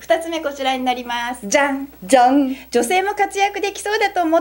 2つ目こちらになります。 じゃんじゃん。 女性も活躍できそうだと思った。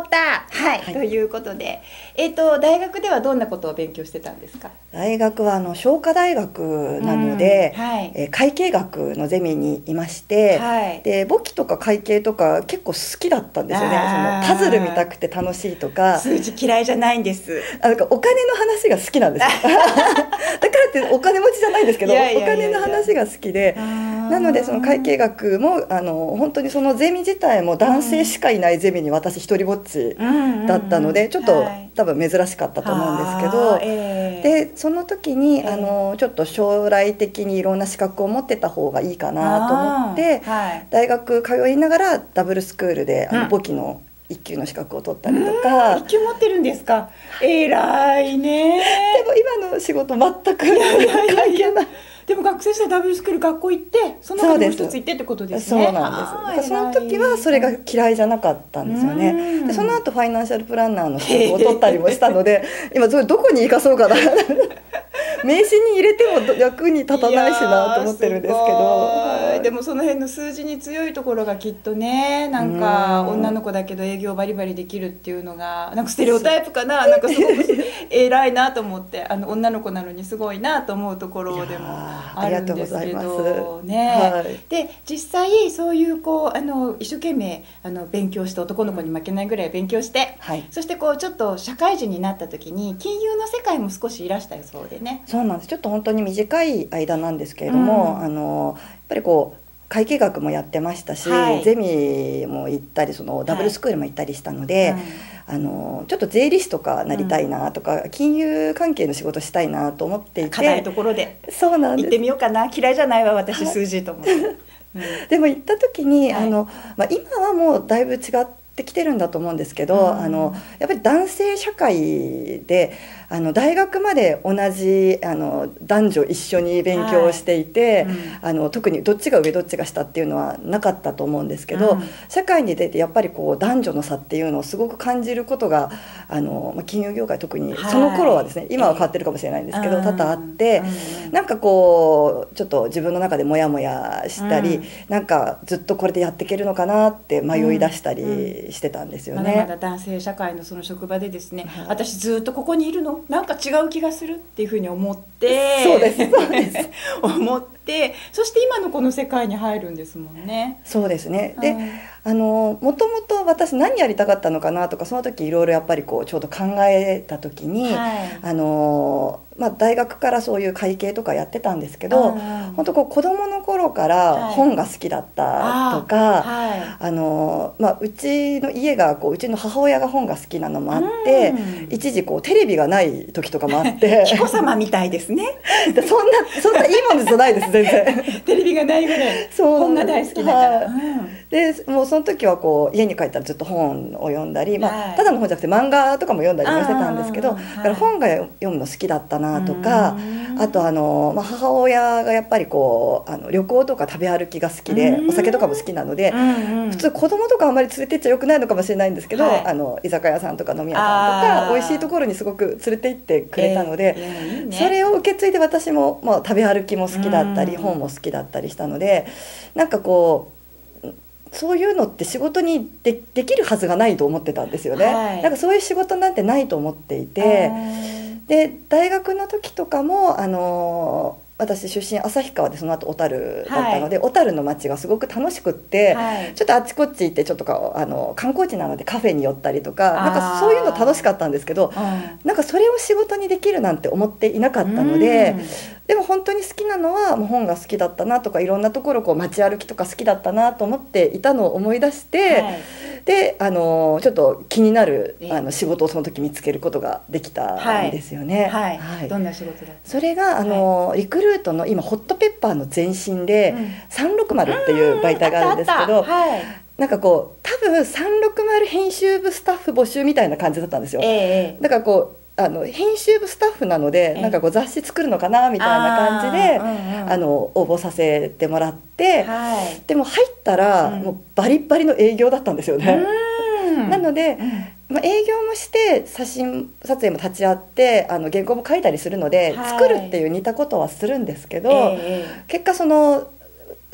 はい、ということで、大学ではどんなことを勉強してたんですか？ 大学は商科大学なので、 はい、 会計学のゼミにいまして、 はい、 で簿記とか会計とか結構好きだったんですよね。そのパズル見たくて楽しいとか。 数字嫌いじゃないんです。 なんかお金の話が好きなんですよだからってお金持ちじゃないんですけど、お金の話が好きで、なのでその会計学も本当にそのゼミ自体も男性しかいないゼミに私一人ぼっちだったので、ちょっと多分珍しかったと思うんですけど、でその時にちょっと将来的にいろんな資格を持ってた方がいいかなと思って、大学通いながらダブルスクールで簿記の1級の資格を取ったりとか。 1級持ってるんですか？偉いね。 でも今の仕事全く関係ない。 でも学生時代ダブルスクール学校行ってその中でもう一つ行ってってことですね。 そうなんです。その時はそれが嫌いじゃなかったんですよね。でその後ファイナンシャルプランナーの資格を取ったりもしたので今それどこに生かそうかな名刺に入れても役に立たないしなと思ってるんですけど、 でもその辺の数字に強いところがきっとね、なんか女の子だけど営業バリバリできるっていうのがなんかステレオタイプかな、なんかすごく偉いなと思って女の子なのにすごいなと思うところでもあるんですけどね。で実際そういう一生懸命勉強して男の子に負けないぐらい勉強して、そしてちょっと社会人になった時に金融の世界も少しいらしたよそうでね。 そうなんです。ちょっと本当に短い間なんですけれども、やっぱり会計学もやってましたし、ゼミも行ったりそのダブルスクールも行ったりしたので、ちょっと税理士とかなりたいなとか、金融関係の仕事したいなと思っていて、 硬いところで行ってみようかな。嫌いじゃないわ私数字と思ってでも行った時に今はもうだいぶ違ってきてるんだと思うんですけど、やっぱり男性社会で大学まで同じ男女一緒に勉強していて、特にどっちが上どっちが下っていうのはなかったと思うんですけど、社会に出てやっぱり男女の差っていうのをすごく感じることが金融業界特にその頃はですね、今は変わってるかもしれないんですけど多々あって、なんかちょっと自分の中でモヤモヤしたり、なんかずっとこれでやっていけるのかなって迷い出したりしてたんですよね。 まだまだ男性社会のその職場でですね、私ずっとここにいるのなんか違う気がするっていうふうに思って、 そうです思って、そして今のこの世界に入るんですもんね。 そうですね。でもともと私何やりたかったのかなとかその時いろいろやっぱりちょうど考えた時に、大学からそういう会計とかやってたんですけど、本当子供の頃から本が好きだったとか、うちの家がうちの母親が本が好きなのもあって、一時テレビがない時とかもあって紀子様みたいですねそんないいもんじゃないです全然テレビがないぐらい本が大好きだから、 でもうその時は家に帰ったらずっと本を読んだり、ただの本じゃなくて漫画とかも読んだりもしてたんですけど、だから本が読むの好きだったなとか、あと母親がやっぱり旅行とか食べ歩きが好きで、お酒とかも好きなので、普通子供とかあんまり連れてっちゃよくないのかもしれないんですけど、居酒屋さんとか飲み屋さんとか美味しいところにすごく連れて行ってくれたので、それを受け継いで私も食べ歩きも好きだったり、本も好きだったりしたので、なんかそういうのって仕事にできるはずがないと思ってたんですよね。なんかそういう仕事なんてないと思っていて、で大学の時とかも私出身旭川でその後小樽だったので、小樽の街がすごく楽しくって、ちょっとあっちこっち行ってちょっと観光地なのでカフェに寄ったりとか、なんかそういうの楽しかったんですけど、なんかそれを仕事にできるなんて思っていなかったので、でも本当に好きなのはもう本が好きだったなとか、いろんなところ街歩きとか好きだったなと思っていたのを思い出して、でちょっと気になる仕事をその時見つけることができたんですよね。 どんな仕事だった？ それがリクルートの今ホットペッパーの前身で、360っていう媒体があるんですけど、なんか多分360編集部スタッフ募集みたいな感じだったんですよ。だから編集部スタッフなので、なんか雑誌作るのかなみたいな感じで応募させてもらって、でも入ったらもうバリッバリの営業だったんですよね。なので、営業もして写真撮影も立ち会って原稿も書いたりするので、作るっていう似たことはするんですけど、結果そ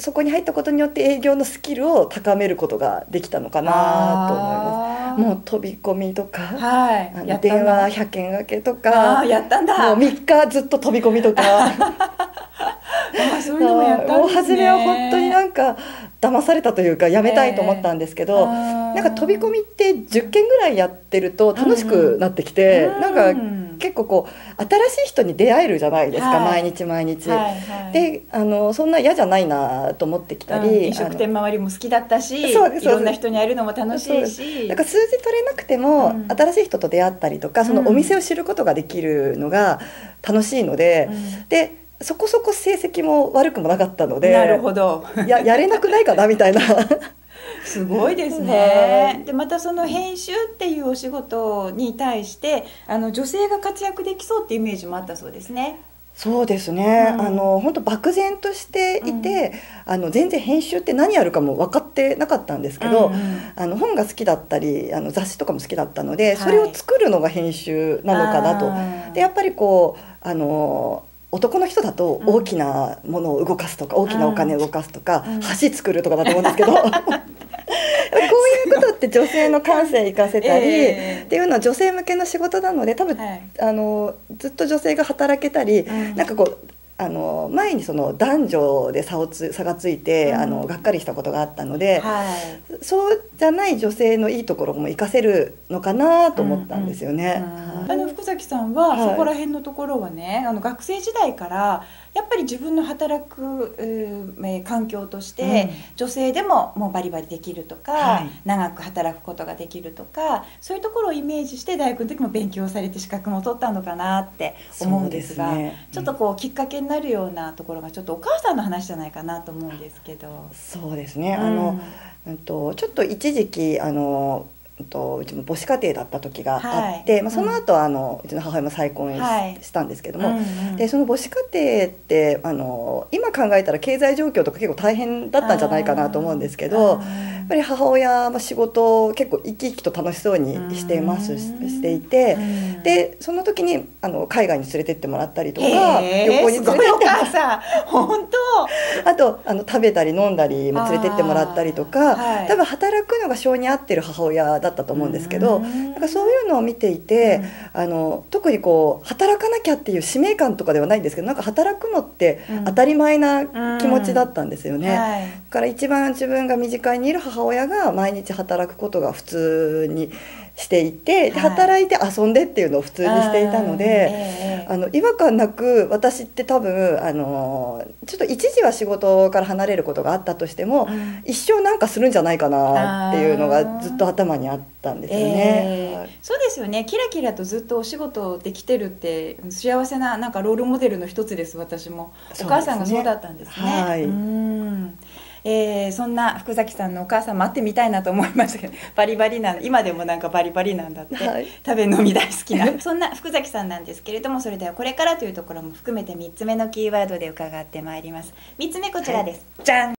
そこに入ったことによって営業のスキルを高めることができたのかなと思います。もう飛び込みとか、 はい、 電話100件掛けとか、 やったんだ。 もう3日ずっと飛び込みとかそういうのもやったんですね。 もう初めは本当になんか騙されたというかやめたいと思ったんですけど、なんか飛び込みって10件ぐらいやってると楽しくなってきて、なんか結構こう新しい人に出会えるじゃないですか、毎日毎日、でそんな嫌じゃないなと思ってきたり、 飲食店周りも好きだったし、いろんな人に会えるのも楽しいし、 なんか数字取れなくても、新しい人と出会ったりとか、そのお店を知ることができるのが楽しいので、でそこそこ成績も悪くもなかったので、 なるほど、 やれなくないかなみたいなすごいですね。でまたその編集っていうお仕事に対して女性が活躍できそうっていうイメージもあったそうですね。 そうですね、本当漠然としていて、全然編集って何やるかも分かってなかったんですけど、本が好きだったり雑誌とかも好きだったので、それを作るのが編集なのかなと。でやっぱりこう男の人だと大きなものを動かすとか、大きなお金を動かすとか、橋作るとかだと思うんですけどこういうことって女性の感性生かせたり、っていうのは女性向けの仕事なので、多分、ずっと女性が働けたり、なんかこう前にその男女で差がついてがっかりしたことがあったので、そうじゃない女性のいいところも活かせるのかなと思ったんですよね。 福崎さんはそこら辺のところはね、学生時代からやっぱり自分の働く、環境として、女性でももうバリバリできるとか、長く働くことができるとか、そういうところをイメージして大学の時も勉強されて資格も取ったのかなって思うんですが、ちょっとこうきっかけになるようなところがちょっとお母さんの話じゃないかなと思うんですけど。 そうですね、ちょっと一時期うちも母子家庭だった時があって、その後うちの母親も再婚したんですけども、でその母子家庭って今考えたら経済状況とか結構大変だったんじゃないかなと思うんですけど、やっぱり母親も仕事を結構生き生きと楽しそうにしていて、でその時に海外に連れてってもらったりとか、旅行に連れてってもらった本当あと食べたり飲んだりも連れてってもらったりとか、多分働くのが性に合ってる母親だったと思うんですけど、なんかそういうのを見ていて、特にこう働かなきゃっていう使命感とかではないんですけど、なんか働くのって当たり前な気持ちだったんですよね。だから一番自分が身近にいる母親が毎日働くことが普通にしていて、で働いて遊んでっていうのを普通にしていたので、違和感なく私って多分ちょっと一時は仕事から離れることがあったとしても、一生なんかするんじゃないかなっていうのがずっと頭にあったんですよね。 そうですよね。キラキラとずっとお仕事できてるって幸せな、なんかロールモデルの一つです。私もお母さんがそうだったんですね。そんな福崎さんのお母さんも会ってみたいなと思いましたけど、バリバリな、今でもなんかバリバリなんだって、食べ飲み大好きなそんな福崎さんなんですけれども、それではこれからというところも含めて3つ目のキーワードで伺ってまいります。3つ目こちらです。じゃん。